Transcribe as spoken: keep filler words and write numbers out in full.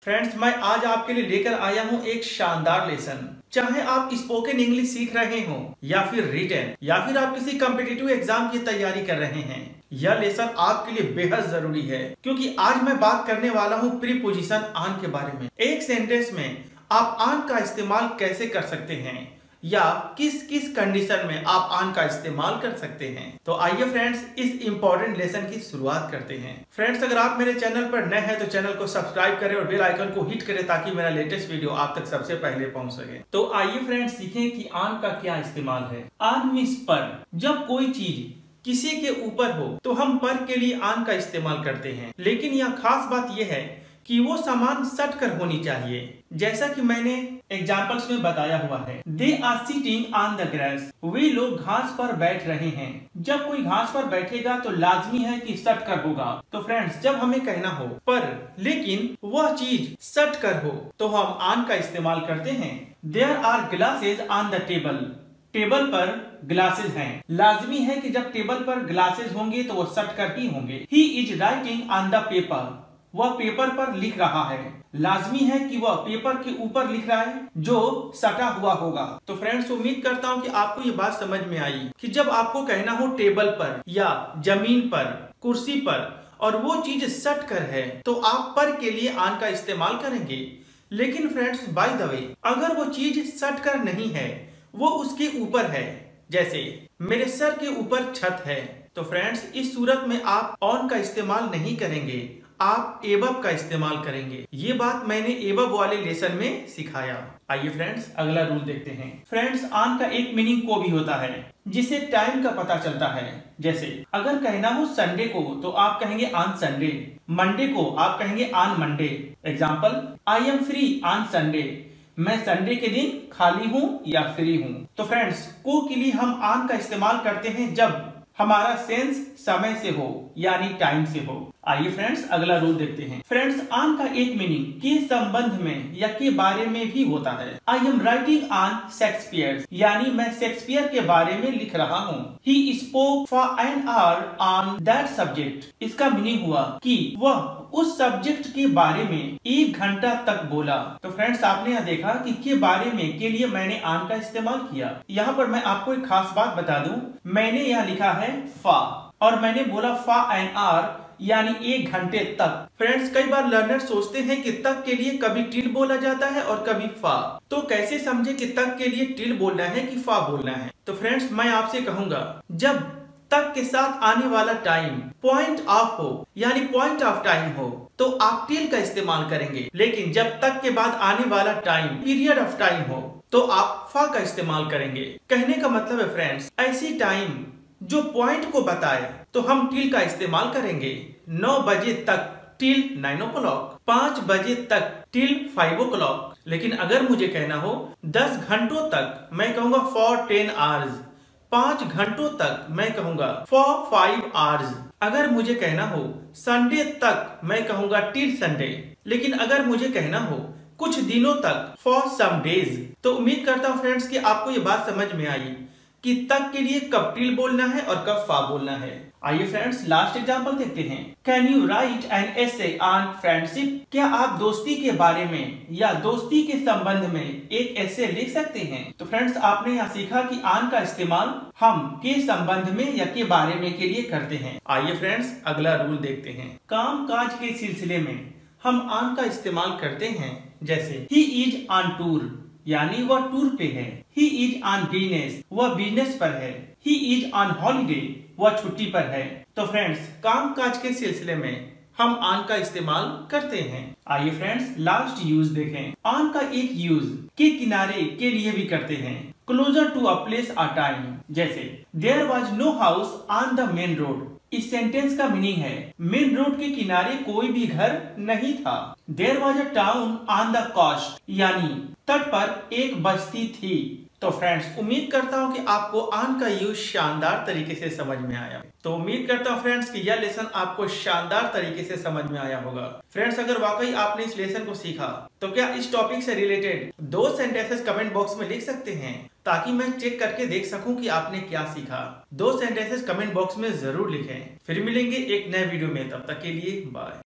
Friends, मैं आज आपके लिए लेकर आया हूँ एक शानदार लेसन। चाहे आप स्पोकन इंग्लिश सीख रहे हो या फिर रिटन या फिर आप किसी कॉम्पिटिटिव एग्जाम की तैयारी कर रहे हैं, यह लेसन आपके लिए बेहद जरूरी है क्योंकि आज मैं बात करने वाला हूँ प्रीपोजिशन ऑन के बारे में। एक सेंटेंस में आप ऑन का इस्तेमाल कैसे कर सकते हैं या किस किस कंडीशन में आप ऑन का इस्तेमाल कर सकते हैं। तो आइए फ्रेंड्स, इस इंपॉर्टेंट लेसन की शुरुआत करते हैं। फ्रेंड्स, अगर आप मेरे चैनल पर नए हैं तो चैनल को सब्सक्राइब करें और बेल आइकन को हिट करें ताकि मेरा लेटेस्ट वीडियो आप तक सबसे पहले पहुंच सके। तो आइए फ्रेंड्स, सीखें कि ऑन का क्या इस्तेमाल है। ऑन मींस पर। जब कोई चीज किसी के ऊपर हो तो हम पर के लिए ऑन का इस्तेमाल करते हैं, लेकिन यह खास बात यह है कि वो सामान सट कर होनी चाहिए। जैसा कि मैंने एग्जाम्पल्स में बताया हुआ है, they are sitting on the grass. वे लोग घास पर बैठ रहे हैं। जब कोई घास पर बैठेगा तो लाजमी है कि सट कर होगा। तो फ्रेंड्स, जब हमें कहना हो पर लेकिन वह चीज सट कर हो तो हम ऑन का इस्तेमाल करते हैं। There are glasses on the table. Table पर ग्लासेस हैं। लाजमी है कि जब टेबल पर ग्लासेस होंगे तो वो सट कर ही होंगे। He is writing on the paper. वह पेपर पर लिख रहा है। लाजमी है कि वह पेपर के ऊपर लिख रहा है जो सटा हुआ होगा। तो फ्रेंड्स, उम्मीद करता हूँ कि आपको ये बात समझ में आई कि जब आपको कहना हो टेबल पर या जमीन पर, कुर्सी पर और वो चीज सट कर है तो आप पर के लिए ऑन का इस्तेमाल करेंगे। लेकिन फ्रेंड्स, बाय द वे, अगर वो चीज सट कर नहीं है, वो उसके ऊपर है, जैसे मेरे सर के ऊपर छत है, तो फ्रेंड्स इस सूरत में आप ऑन का इस्तेमाल नहीं करेंगे, आप एबव का इस्तेमाल करेंगे। ये बात मैंने एबव वाले लेसन में सिखाया। आइए फ्रेंड्स, अगला रूल देखते हैं। फ्रेंड्स, ऑन का एक मीनिंग को भी होता है जिसे टाइम का पता चलता है। जैसे अगर कहना हो संडे को तो आप कहेंगे ऑन संडे। मंडे को आप कहेंगे on Monday. Example, I am free on Sunday. मैं संडे के दिन खाली हूँ या फ्री हूँ। तो फ्रेंड्स, को के लिए हम ऑन का इस्तेमाल करते हैं जब हमारा सेंस समय से हो यानी टाइम से हो। आइए फ्रेंड्स, अगला रूल देखते हैं। फ्रेंड्स, ऑन का एक मीनिंग के संबंध में या के बारे में भी होता है। I am writing on Shakespeare, यानी मैं शेक्सपियर के बारे में लिख रहा हूँ। He spoke for an hour on that subject. इसका मीनिंग हुआ कि वह उस सब्जेक्ट के बारे में एक घंटा तक बोला। तो फ्रेंड्स, आपने यहाँ देखा कि के बारे में के लिए मैंने ऑन का इस्तेमाल किया। यहाँ पर मैं आपको एक खास बात बता दूं, मैंने यहाँ लिखा है फा और मैंने बोला फा एन आर यानी एक घंटे तक। फ्रेंड्स, कई बार लर्नर सोचते हैं कि तक के लिए कभी टिल बोला जाता है और कभी फा। तो कैसे समझे कि तक के लिए टिल बोलना है कि फा बोलना है। तो फ्रेंड्स, मैं आपसे कहूंगा, जब तक के साथ आने वाला टाइम पॉइंट ऑफ हो यानी पॉइंट ऑफ टाइम हो तो आप टिल का इस्तेमाल करेंगे, लेकिन जब तक के बाद आने वाला टाइम पीरियड ऑफ टाइम हो तो आप फा का इस्तेमाल करेंगे। कहने का मतलब है फ्रेंड्स, ऐसी टाइम जो पॉइंट को बताए तो हम टिल का इस्तेमाल करेंगे। नौ बजे तक टिल नाइन ओ क्लॉक, पाँच बजे तक टिल फाइव ओ क्लॉक। लेकिन अगर मुझे कहना हो दस घंटों तक, मैं कहूंगा फॉर टेन आवर्स। पांच घंटों तक मैं कहूंगा फॉर फाइव आवर्स। अगर मुझे कहना हो संडे तक, मैं कहूंगा टिल संडे। लेकिन अगर मुझे कहना हो कुछ दिनों तक, फॉर सम डेज। तो उम्मीद करता हूँ फ्रेंड्स कि आपको ये बात समझ में आई कि तक के लिए कब टिल बोलना है और कब फा बोलना है। आइए फ्रेंड्स, लास्ट एग्जांपल देखते हैं। Can you write an essay on friendship? क्या आप दोस्ती के बारे में या दोस्ती के संबंध में एक एसे लिख सकते हैं? तो फ्रेंड्स, आपने यहाँ सीखा कि ऑन का इस्तेमाल हम के संबंध में या के बारे में के लिए करते हैं। आइए फ्रेंड्स, अगला रूल देखते हैं। काम काज के सिलसिले में हम ऑन का इस्तेमाल करते हैं। जैसे ही इज ऑन टूर यानी वह टूर पे है। ही इज ऑन बिजनेस, वह बिजनेस पर है। ही इज ऑन हॉलीडे, वह छुट्टी पर है। तो फ्रेंड्स, काम काज के सिलसिले में हम ऑन का इस्तेमाल करते हैं। आइए फ्रेंड्स, लास्ट यूज देखें। ऑन का एक यूज के किनारे के लिए भी करते हैं। Closer to a place a time. जैसे there was no house on the main road. इस सेंटेंस का मीनिंग है मेन रोड के किनारे कोई भी घर नहीं था। There was a town on the coast, यानी तट पर एक बस्ती थी। तो फ्रेंड्स, उम्मीद करता हूँ कि आपको ऑन का यूज शानदार तरीके से समझ में आया। तो उम्मीद करता हूँ फ्रेंड्स कि यह लेसन आपको शानदार तरीके से समझ में आया होगा। फ्रेंड्स, अगर वाकई आपने इस लेसन को सीखा तो क्या इस टॉपिक से रिलेटेड दो सेंटेंसेस कमेंट बॉक्स में लिख सकते हैं ताकि मैं चेक करके देख सकूं कि आपने क्या सीखा। दो सेंटेंसेस कमेंट बॉक्स में जरूर लिखें। फिर मिलेंगे एक नए वीडियो में, तब तक के लिए बाय।